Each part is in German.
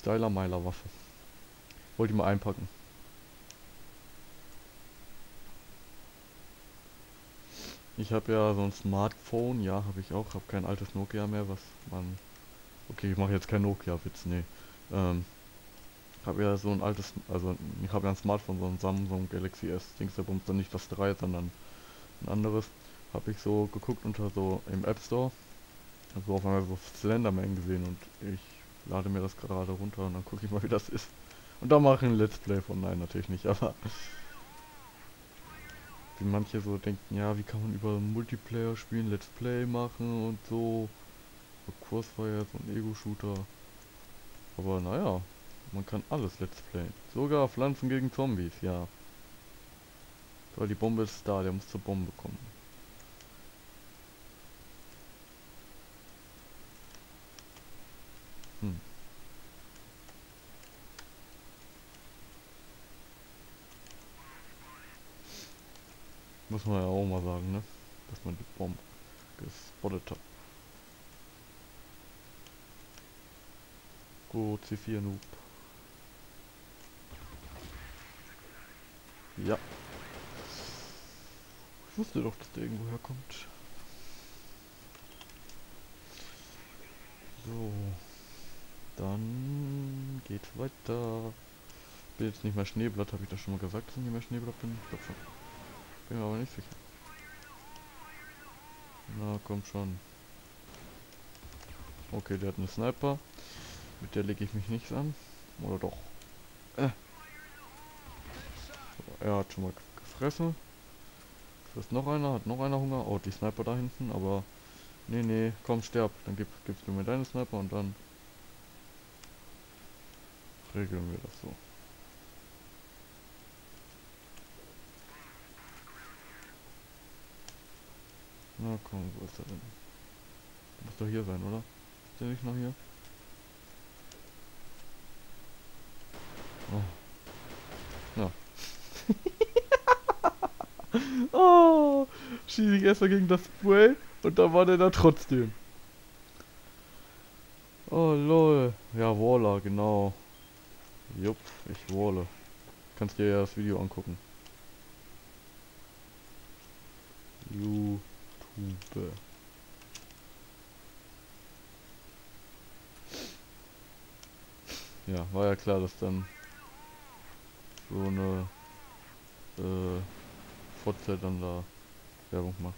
Styler Meiler Waffe. Wollte ich mal einpacken. Ich habe ja so ein Smartphone, ja, habe ich auch, habe kein altes Nokia mehr, was man... Okay, ich mache jetzt kein Nokia-Witz, nee. Habe ja so ein altes, also ich habe ja ein Smartphone, so ein Samsung Galaxy S, Dingsabums, dann nicht das 3, sondern ein anderes. Habe ich so geguckt unter so im App Store, also auf einmal so Slenderman gesehen und ich lade mir das gerade runter und dann gucke ich mal, wie das ist. Und da mache ich ein Let's Play von, nein, natürlich nicht, aber wie manche so denken, ja, wie kann man über Multiplayer spielen, Let's Play machen und so. So Crossfire, so ein Ego-Shooter. Aber naja, man kann alles Let's Playen. Sogar Pflanzen gegen Zombies, ja. So, die Bombe ist da, der muss zur Bombe kommen. Hm. Muss man ja auch mal sagen, ne? Dass man die Bombe gespottet hat. Go, C4 Noob. Ja. Ich wusste doch, dass der irgendwo herkommt. So. Dann geht's weiter. Bin jetzt nicht mehr Schneeblatt, habe ich das schon mal gesagt, dass ich nicht mehr Schneeblatt bin? Ich glaube schon. Bin mir aber nicht sicher. Na, komm schon. Okay, der hat eine Sniper. Mit der lege ich mich nicht an. Oder doch? So, er hat schon mal gefressen. Ist noch einer? Hat noch einer Hunger? Oh, die Sniper da hinten, aber... Nee, nee, komm, sterb. Dann gibst du mir deine Sniper und dann... regeln wir das so. Na komm, wo ist er denn? Der muss doch hier sein, oder? Ist der nicht noch hier? Oh. Ja. Oh, schieße ich erstmal gegen das Spray und dann war der da trotzdem. Oh lol. Ja, Waller, genau. Jupp, ich walle. Kannst dir ja das Video angucken. YouTube. Ja, war ja klar, dass dann so eine Fotze dann da Werbung macht.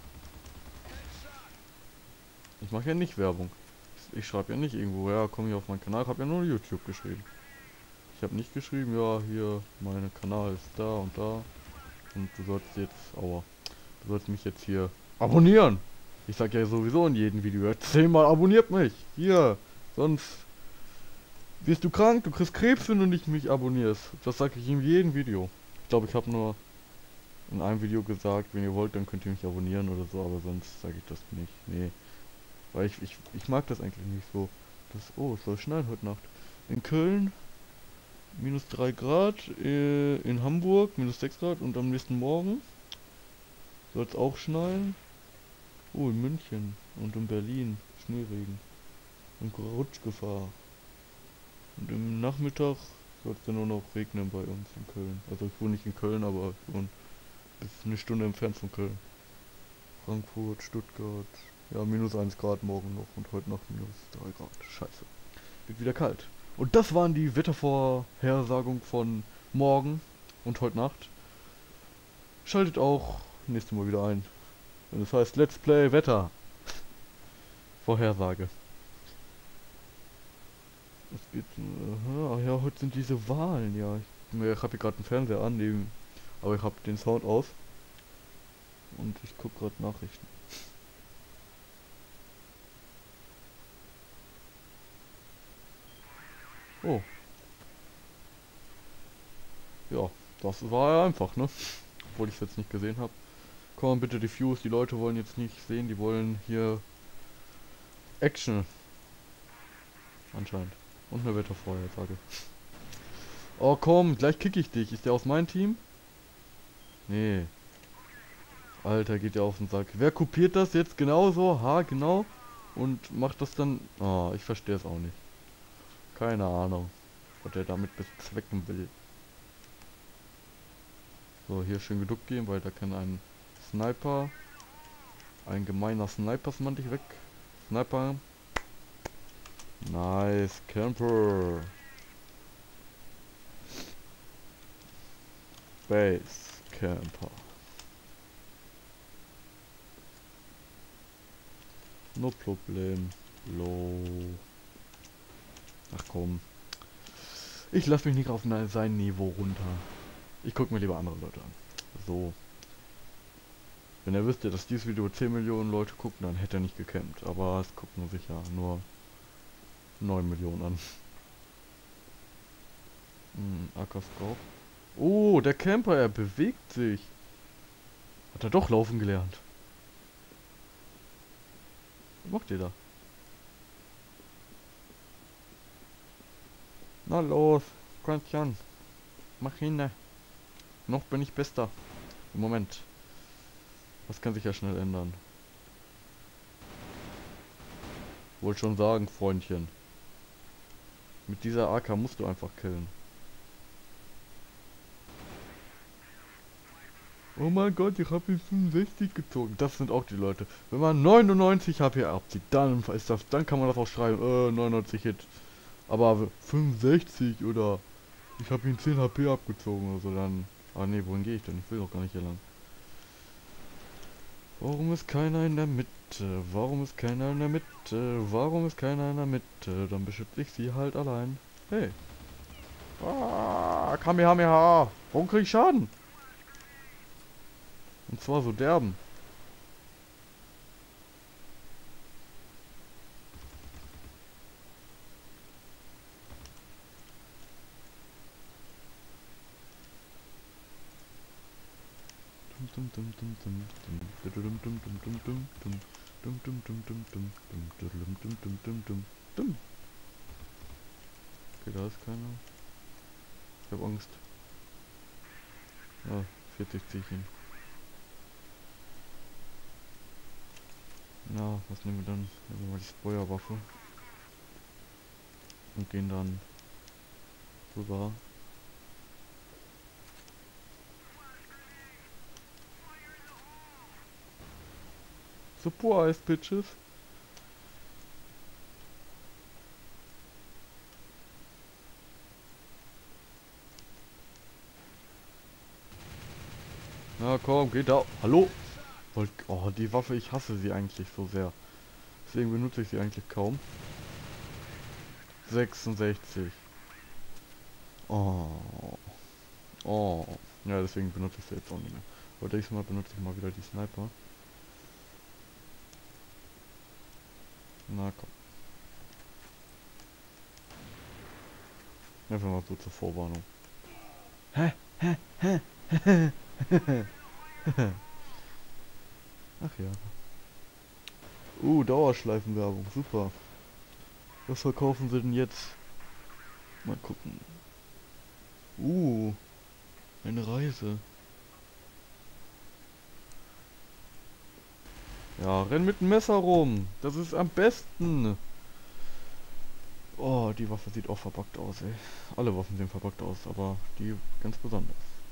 Ich mache ja nicht Werbung. Ich schreibe ja nicht irgendwo, ja, komm hier auf meinen Kanal, habe ja nur YouTube geschrieben. Ich habe nicht geschrieben, ja, hier, mein Kanal ist da und da. Und du sollst jetzt, aua, du sollst mich jetzt hier abonnieren. Ich sag ja sowieso in jedem Video, ja, 10-mal abonniert mich. Hier, sonst wirst du krank, du kriegst Krebs, wenn du nicht mich abonnierst. Das sage ich in jedem Video. Ich glaube, ich habe nur in einem Video gesagt, wenn ihr wollt, dann könnt ihr mich abonnieren oder so, aber sonst sage ich das nicht. Nee. Weil ich mag das eigentlich nicht so. Oh, es soll schneien heute Nacht. In Köln -3 Grad, in Hamburg -6 Grad und am nächsten Morgen soll es auch schneien. Oh, in München und in Berlin Schneeregen und Rutschgefahr. Und im Nachmittag soll es dann nur noch regnen bei uns in Köln. Also ich wohne nicht in Köln, aber ich wohne bis eine Stunde entfernt von Köln. Frankfurt, Stuttgart. Ja, -1 Grad morgen noch und heute Nacht -3 Grad. Scheiße. Wird wieder kalt. Und das waren die Wettervorhersagungen von morgen und heute Nacht. Schaltet auch nächstes Mal wieder ein. Wenn es heißt Let's Play Wetter. Vorhersage. Was geht? Ach ja, heute sind diese Wahlen, ja. Ich habe hier gerade den Fernseher an, aber ich habe den Sound aus. Und ich gucke gerade Nachrichten. Oh. Ja, das war ja einfach, ne? Obwohl ich es jetzt nicht gesehen habe. Komm bitte die Views, die Leute wollen jetzt nicht sehen, die wollen hier Action. Anscheinend. Und eine Wettervorhersage. Oh komm, gleich kick ich dich. Ist der aus meinem Team? Nee. Alter, geht ja auf den Sack. Wer kopiert das jetzt genauso? Ha, genau. Und macht das dann... Oh, ich verstehe es auch nicht. Keine Ahnung, was er damit bezwecken will. So, hier schön geduckt gehen, weil da kann ein Sniper, ein gemeiner Snipersmann dich weg. Sniper. Nice, Camper. Base Camper. No Problem. Low. Ach komm. Ich lasse mich nicht auf sein Niveau runter. Ich gucke mir lieber andere Leute an. So. Wenn er wüsste, dass dieses Video 10 Millionen Leute gucken, dann hätte er nicht gecampt. Aber es gucken sich ja nur 9 Millionen an. Ackerscope. Oh, der Camper, er bewegt sich. Hat er doch laufen gelernt. Was macht ihr da? Na los, Christian. Mach hin. Noch bin ich Bester. Im Moment. Das kann sich ja schnell ändern. Wollte schon sagen, Freundchen. Mit dieser AK musst du einfach killen. Oh mein Gott, ich habe ihn 65 gezogen. Das sind auch die Leute. Wenn man 99 HP abzieht, dann ist das, dann kann man das auch schreiben. 99 Hit. Aber 65 oder ich habe ihn 10 HP abgezogen oder so, dann. Ah ne, wohin gehe ich denn? Ich will doch gar nicht hier lang. Warum ist keiner in der Mitte? Warum ist keiner in der Mitte? Warum ist keiner in der Mitte? Dann beschütze ich sie halt allein. Hey. Ah, Kamehameha. Warum krieg ich Schaden? Und zwar so derben. Okay, da ist keiner. Ich hab Angst. Ah, 40 zieh ich ihn. Na, was nehmen wir dann? Nehmen wir mal die Feuerwaffe. Und gehen dann rüber. Surprise, Bitches! Na komm, geht da. Hallo? Oh, die Waffe, ich hasse sie eigentlich so sehr. Deswegen benutze ich sie eigentlich kaum. 66. Oh. Oh. Ja, deswegen benutze ich sie jetzt auch nicht mehr. Aber nächstes Mal benutze ich mal wieder die Sniper. Na komm. Einfach mal so zur Vorwarnung. Hä? Ach ja. Dauerschleifenwerbung, super. Was verkaufen sie denn jetzt? Mal gucken. Eine Reise. Ja, renn mit dem Messer rum. Das ist am besten. Oh, die Waffe sieht auch verbuggt aus, ey. Alle Waffen sehen verbuggt aus, aber die ganz besonders.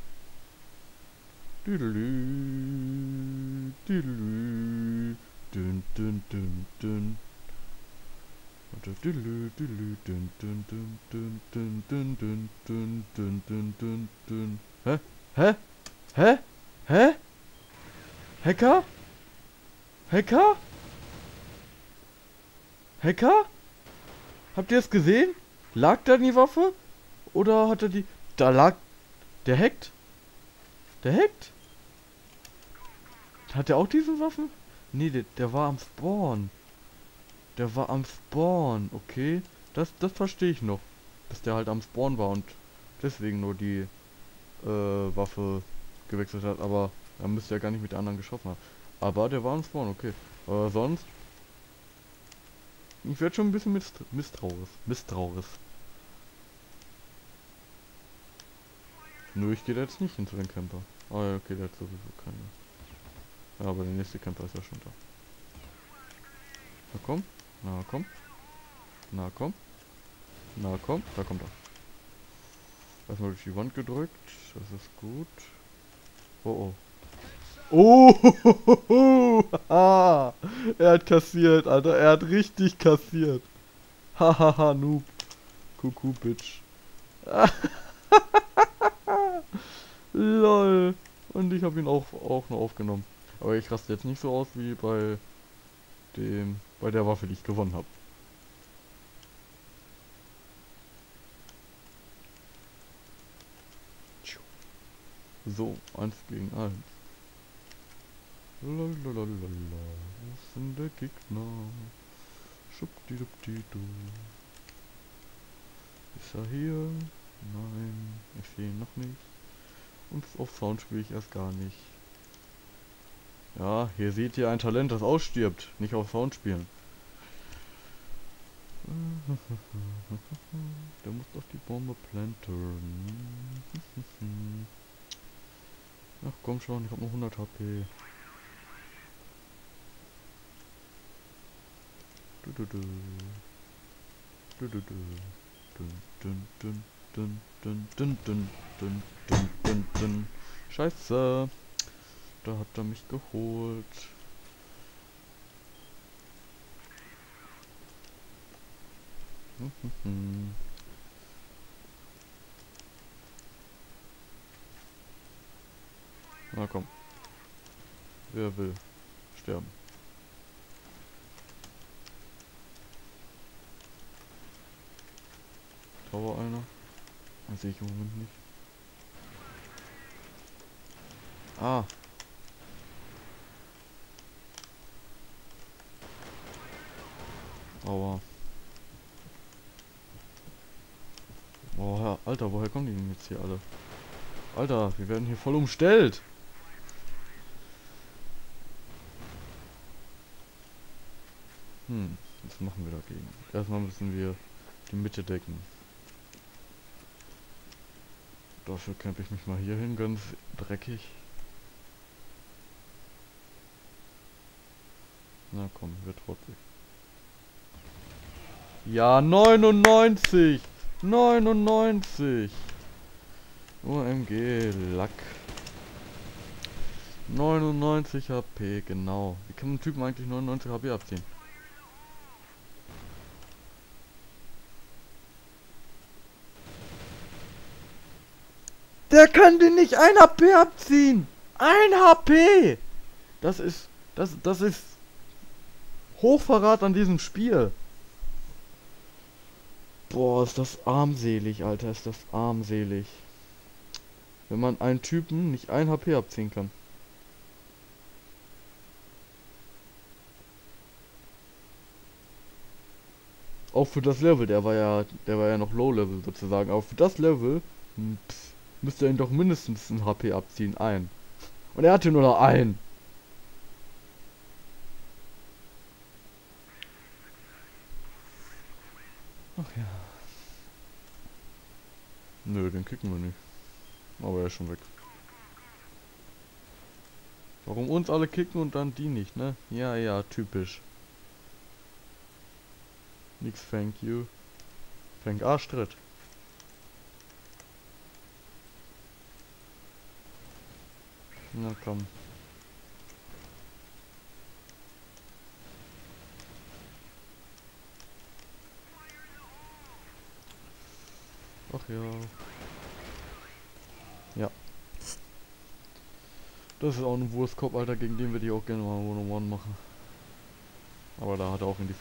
Düdelü, düdelü, dün, dün, dün, dün. Düdelü, düdelü, dün, dün, dün, dün, dün, dün, dün, dün, dün, dün, dün, dün. Hä? Hä? Hä? Hä? Hacker? Hacker? Hacker? Habt ihr es gesehen? Lag da die Waffe? Oder hat er die... Da lag... Der hackt? Der hackt? Hat der auch diese Waffen? Nee, der war am Spawn. Der war am Spawn, okay. Das verstehe ich noch. Dass der halt am Spawn war und deswegen nur die Waffe gewechselt hat. Aber er müsste ja gar nicht mit der anderen geschossen haben. Aber der war am Spawn, okay. Aber sonst... Ich werde schon ein bisschen misstrauisch. Nur ich gehe da jetzt nicht hin zu den Camper. Ah ja, okay, der hat sowieso keine. Ja, aber der nächste Camper ist ja schon da. Na komm. Na komm. Na komm. Na komm, da kommt er. Erstmal durch die Wand gedrückt. Das ist gut. Oh oh. Oh! Haha! Er hat kassiert, Alter. Er hat richtig kassiert. Hahaha, Noob. Kuckuck, Bitch. Lol. Und ich habe ihn auch noch aufgenommen. Aber ich raste jetzt nicht so aus wie bei der Waffe, die ich gewonnen habe. So, 1 gegen 1. Lalalala. Wo sind der Gegner? Schubdidubidu. Ist er hier? Nein, ich sehe ihn noch nicht. Und auf Sound spiele ich erst gar nicht. Ja, hier seht ihr ein Talent, das ausstirbt. Nicht auf Sound spielen. Der muss doch die Bombe planten. Ach komm schon, ich hab nur 100 HP. Du, du, du. Du, du, du. Dun, dun, dun, dun, dun, dun, dun, dun, dun, dun, dun. Scheiße. Da hat er mich geholt. Na komm. Wer will sterben? Tower einer. Das sehe ich im Moment nicht. Ah. Aua. Oh, Alter, woher kommen die denn jetzt hier alle? Alter, wir werden hier voll umstellt. Was machen wir dagegen? Erstmal müssen wir die Mitte decken. Dafür kämpfe ich mich mal hier hin, ganz dreckig. Na komm, wird trotzig. Ja, 99! 99! OMG, Lack. 99 HP, genau. Wie kann ein Typen eigentlich 99 HP abziehen? Der kann den nicht 1 HP abziehen! 1 HP! Das ist Hochverrat an diesem Spiel. Boah, ist das armselig, Alter, ist das armselig. Wenn man einen Typen nicht 1 HP abziehen kann. Auch für das Level, der war ja noch Low Level sozusagen. Aber für das Level müsste er ihn doch mindestens ein HP abziehen, ein. Und er hatte nur noch einen. Ach ja. Nö, den kicken wir nicht. Aber er ist schon weg. Warum uns alle kicken und dann die nicht, ne? Ja, ja, typisch. Nix thank you. Thank Arschtritt. Na komm. Ach ja. Ja. Das ist auch ein Wurstkopf, Alter, gegen den würde ich auch gerne mal One-on-One machen. Aber da hat er auch in die